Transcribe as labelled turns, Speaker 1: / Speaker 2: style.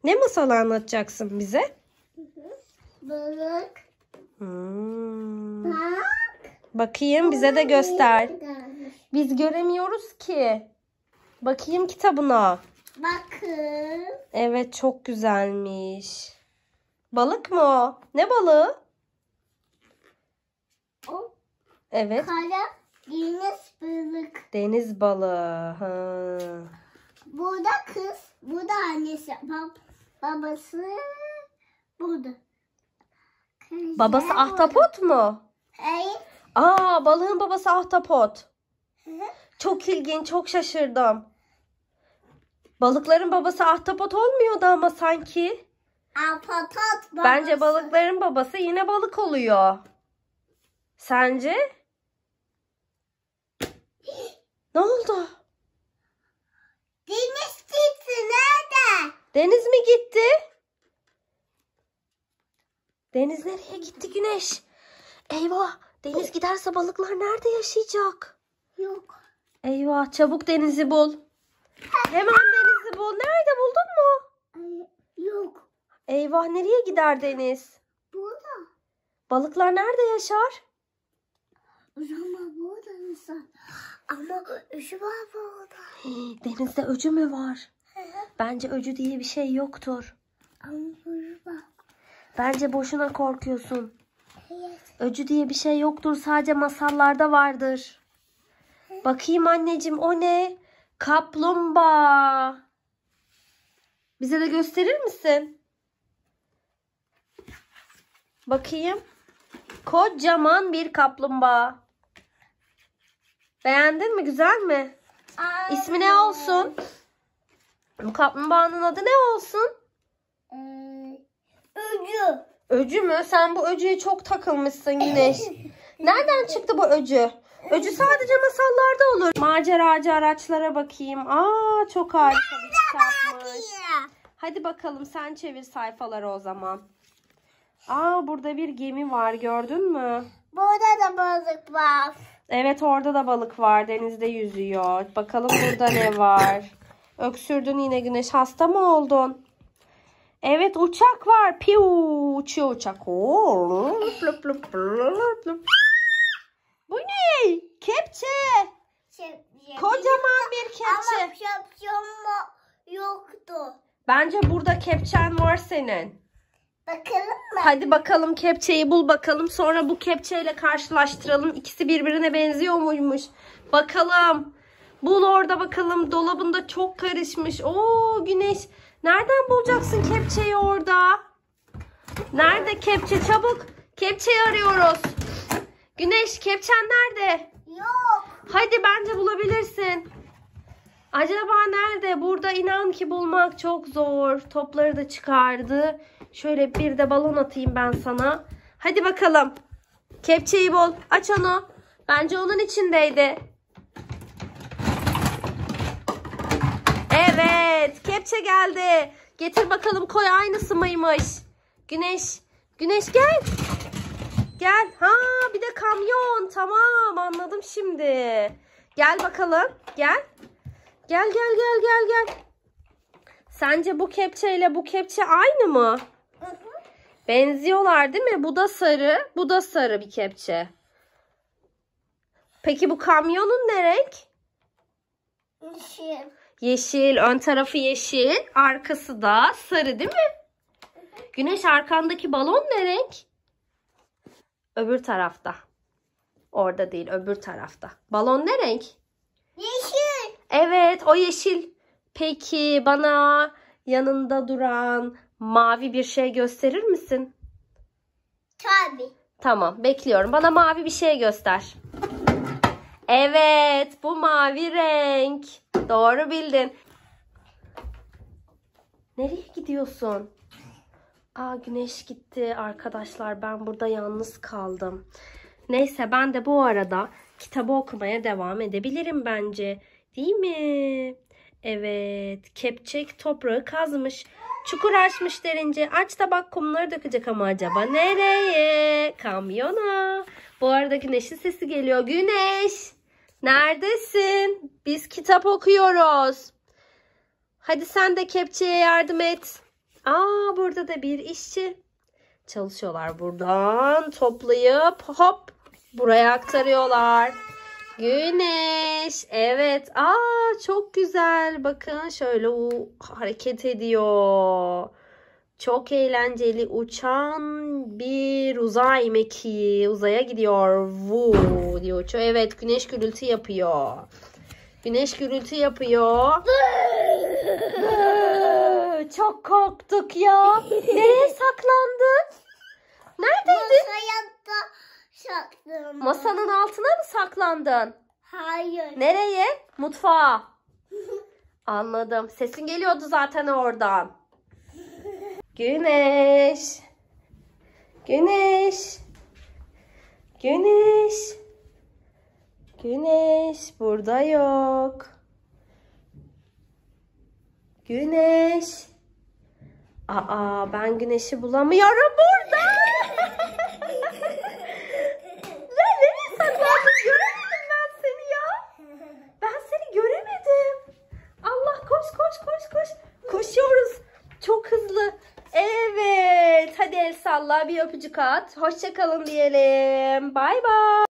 Speaker 1: Ne masal anlatacaksın bize?
Speaker 2: Balık.
Speaker 1: Bak. Bakayım bize de göster. Biz göremiyoruz ki. Bakayım kitabına.
Speaker 2: Bakın.
Speaker 1: Evet, çok güzelmiş. Balık mı o? Ne balığı?
Speaker 2: O
Speaker 1: Evet.
Speaker 2: kara deniz balık.
Speaker 1: Deniz balığı. Ha.
Speaker 2: Burada kız, burada annesi, babası burada.
Speaker 1: Babası ahtapot mu?
Speaker 2: Hayır.
Speaker 1: Aa, balığın babası ahtapot.
Speaker 2: Hı hı.
Speaker 1: Çok ilginç, çok şaşırdım. Balıkların babası ahtapot olmuyordu ama sanki.
Speaker 2: Ahtapot babası.
Speaker 1: Bence balıkların babası yine balık oluyor. Sence? Ne oldu?
Speaker 2: Deniz gitti nerede?
Speaker 1: Deniz mi gitti? Deniz nereye gitti Güneş? Eyvah! Deniz giderse balıklar nerede yaşayacak?
Speaker 2: Yok.
Speaker 1: Eyvah! Çabuk Deniz'i bul. Hemen Deniz'i bul. Nerede, buldun mu?
Speaker 2: Yok.
Speaker 1: Eyvah! Nereye gider Deniz?
Speaker 2: Burada.
Speaker 1: Balıklar nerede yaşar?
Speaker 2: O zaman burada insan. Ama öcü var burada.
Speaker 1: Denizde öcü mü var? Bence öcü diye bir şey yoktur.
Speaker 2: Ama öcü var.
Speaker 1: Bence boşuna korkuyorsun.
Speaker 2: Evet.
Speaker 1: Öcü diye bir şey yoktur. Sadece masallarda vardır. Bakayım anneciğim, o ne? Kaplumbağa. Bize de gösterir misin? Bakayım. Kocaman bir kaplumbağa. Beğendin mi? Güzel mi? İsmi ne olsun? Bu kaplumbağanın adı ne olsun?
Speaker 2: Öcü.
Speaker 1: Öcü mü? Sen bu öcüye çok takılmışsın Güneş. Nereden çıktı bu öcü? Öcü sadece masallarda olur. Maceracı araçlara bakayım. Aa, çok harika bir kitapmış. Hadi bakalım, sen çevir sayfaları o zaman. Aa, burada bir gemi var, gördün mü?
Speaker 2: Burada da balık var.
Speaker 1: Evet, orada da balık var. Denizde yüzüyor. Bakalım burada ne var? Öksürdün yine Güneş. Hasta mı oldun? Evet, uçak var. Piu, uçuyor uçak. Lup, lup, lup, lup. Bu ne? Kepçe. Kocaman bir kepçe.
Speaker 2: Ama şapşon yoktu.
Speaker 1: Bence burada kepçen var senin.
Speaker 2: Bakalım mı?
Speaker 1: Hadi bakalım, kepçeyi bul bakalım. Sonra bu kepçeyle karşılaştıralım. İkisi birbirine benziyor muymuş? Bakalım. Bul orada bakalım. Dolabında çok karışmış. Oo Güneş. Nereden bulacaksın kepçeyi orada? Nerede kepçe? Çabuk. Kepçeyi arıyoruz. Güneş, kepçen nerede?
Speaker 2: Yok.
Speaker 1: Hadi, bence bulabilirsin. Acaba nerede? Burada inan ki bulmak çok zor. Topları da çıkardı. Şöyle bir de balon atayım ben sana. Hadi bakalım. Kepçeyi bul. Aç onu. Bence onun içindeydi. Evet. Kepçe geldi. Getir bakalım, koy, aynısı mıymış? Güneş. Güneş gel. Gel. Ha, bir de kamyon. Tamam, anladım şimdi. Gel bakalım. Gel. Gel gel gel gel gel. Sence bu kepçeyle bu kepçe aynı mı?
Speaker 2: Hı hı.
Speaker 1: Benziyorlar değil mi? Bu da sarı, bu da sarı bir kepçe. Peki bu kamyonun ne renk?
Speaker 2: Yeşil.
Speaker 1: Yeşil. Ön tarafı yeşil, arkası da sarı değil mi? Güneş, arkandaki balon ne renk? Öbür tarafta. Orada değil, öbür tarafta. Balon ne renk?
Speaker 2: Yeşil.
Speaker 1: Evet, o yeşil. Peki bana yanında duran mavi bir şey gösterir misin?
Speaker 2: Tabii.
Speaker 1: Tamam, bekliyorum. Bana mavi bir şey göster. Evet, bu mavi renk. Doğru bildin. Nereye gidiyorsun? Aa, Güneş gitti arkadaşlar. Ben burada yalnız kaldım. Neyse, ben de bu arada kitabı okumaya devam edebilirim bence. Değil mi? Evet. Kepçek toprağı kazmış. Çukur açmış derince. Aç da bak, kumları dökecek ama acaba nereye? Kamyona. Bu arada Güneş'in sesi geliyor. Güneş! Neredesin? Biz kitap okuyoruz. Hadi sen de kepçeye yardım et. Aa, burada da bir işçi. Çalışıyorlar, buradan toplayıp hop buraya aktarıyorlar. Güneş. Evet. Aa, çok güzel. Bakın şöyle o hareket ediyor. Çok eğlenceli, uçan bir uzay mekiği. Uzaya gidiyor. Vuu diyor. Evet, güneş gürültü yapıyor. Güneş gürültü yapıyor. Çok korktuk ya. Nereye saklandın? Neredeydin?
Speaker 2: Hayatta sakladım.
Speaker 1: Masanın altına mı saklandın?
Speaker 2: Hayır.
Speaker 1: Nereye? Mutfağa. Anladım. Sesin geliyordu zaten oradan. Güneş. Güneş. Güneş. Güneş burada yok. Güneş. Aa, ben güneşi bulamıyorum burada. Nereye saklandın? Göremedim ben seni ya. Ben seni göremedim. Allah, koş koş koş koş. Koşuyoruz. Çok hızlı. Evet. Hadi el salla, bir öpücük at. Hoşça kalın diyelim. Bay bay.